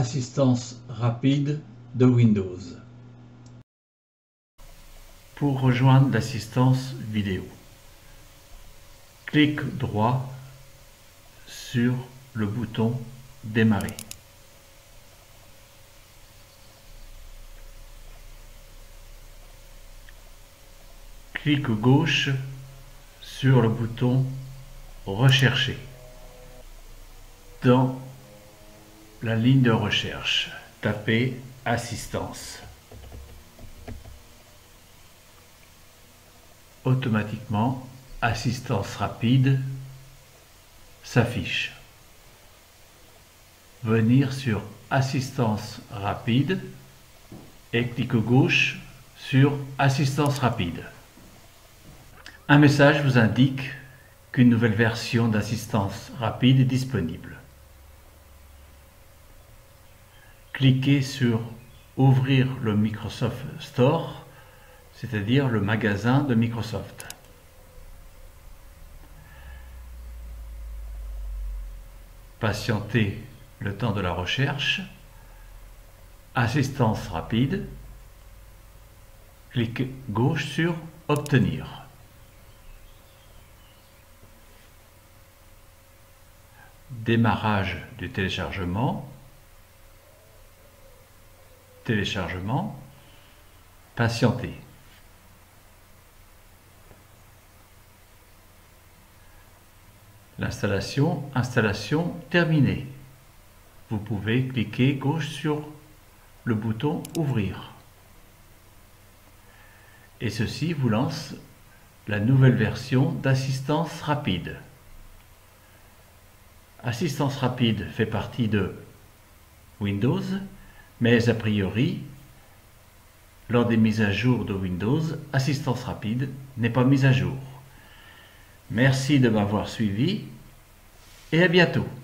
Assistance rapide de Windows. Pour rejoindre l'assistance vidéo, clic droit sur le bouton Démarrer. Clic gauche sur le bouton Rechercher. Dans la ligne de recherche, tapez Assistance. Automatiquement, Assistance rapide s'affiche. Venir sur Assistance rapide et clic gauche sur Assistance rapide. Un message vous indique qu'une nouvelle version d'assistance rapide est disponible. Cliquez sur Ouvrir le Microsoft Store, c'est-à-dire le magasin de Microsoft. Patientez le temps de la recherche. Assistance rapide. Clic gauche sur Obtenir. Démarrage du téléchargement. Téléchargement. Patienter. Installation terminée. Vous pouvez cliquer gauche sur le bouton Ouvrir. Et ceci vous lance la nouvelle version d'Assistance rapide. Assistance rapide fait partie de Windows, mais a priori, lors des mises à jour de Windows, Assistance rapide n'est pas mise à jour. Merci de m'avoir suivi et à bientôt.